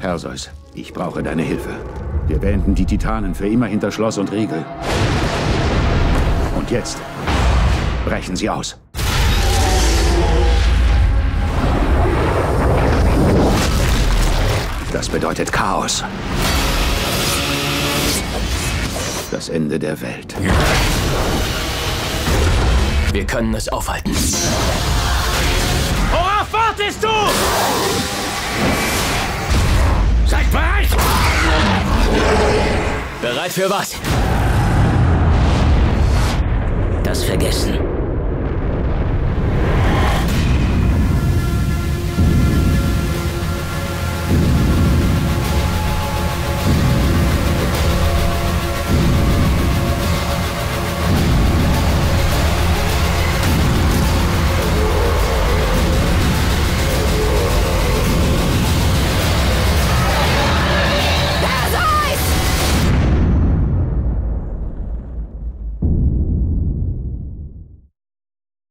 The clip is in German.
Perseus, ich brauche deine Hilfe. Wir beenden die Titanen für immer hinter Schloss und Riegel. Und jetzt brechen sie aus. Das bedeutet Chaos. Das Ende der Welt. Wir können es aufhalten. Worauf wartest du? Seid bereit! Bereit für was? Das Vergessen.